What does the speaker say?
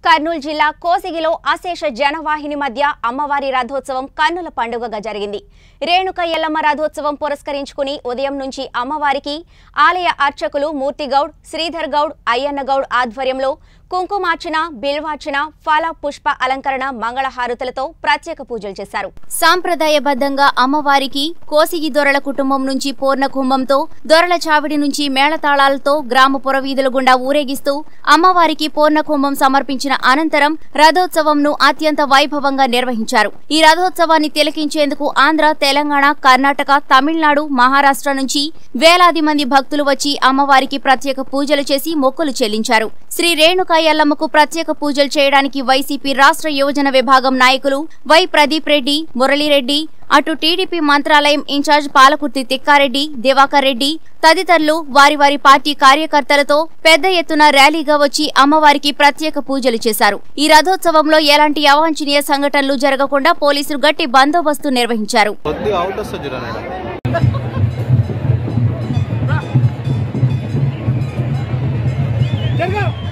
కర్నూలు జిల్లా కోసిగిలో అశేష జనవాహిని మధ్య అమ్మవారి రథోత్సవం కన్నుల పండుగగా జరిగింది. రేణుక ఎల్లమ్మ రథోత్సవం పురస్కరించుకుని ఉదయం నుంచి అమ్మవారికి ఆలయ అర్చకులు మూర్తిగౌడ్, శ్రీధర్ గౌడ్, అయ్యన్న గౌడ్ ఆధ్వర్యంలో కుంకుమార్చన, బిల్వార్చన, ఫల పుష్ప అలంకరణ, మంగళహారతులతో ప్రత్యేక పూజలు చేశారు. సాంప్రదాయబద్ధంగా అమ్మవారికి కోసిగి దొరల కుటుంబం నుంచి పూర్ణ కుంభంతో, దొరల చావిడి నుంచి మేళతాళాలతో గ్రామ పురవీధుల గుండా ఊరేగిస్తూ అమ్మవారికి పూర్ణ కుంభం సమర్పించిన అనంతరం రథోత్సవంను అత్యంత వైభవంగా నిర్వహించారు. ఈ రథోత్సవాన్ని తిలకించేందుకు ఆంధ్ర, తెలంగాణ, కర్ణాటక, తమిళనాడు, మహారాష్ట్ర నుంచి వేలాది మంది భక్తులు వచ్చి అమ్మవారికి ప్రత్యేక పూజలు చేసి మొక్కులు చెల్లించారు. శ్రీ రేణుక ఎల్లమ్మకు ప్రత్యేక పూజలు చేయడానికి వైసీపీ రాష్ట్ర యువజన విభాగం నాయకులు వై ప్రదీప్ రెడ్డి, మురళీరెడ్డి, అటు టీడీపీ మంత్రాలయం ఇన్ఛార్జ్ పాలకుర్తి తిక్కారెడ్డి, దివాకర్ రెడ్డి తదితరులు వారి వారి పార్టీ కార్యకర్తలతో పెద్ద ఎత్తున ర్యాలీగా వచ్చి అమ్మవారికి ప్రత్యేక పూజలు చేశారు. ఈ రథోత్సవంలో ఎలాంటి అవాంఛనీయ సంఘటనలు జరగకుండా పోలీసులు గట్టి బందోబస్తు నిర్వహించారు. Go!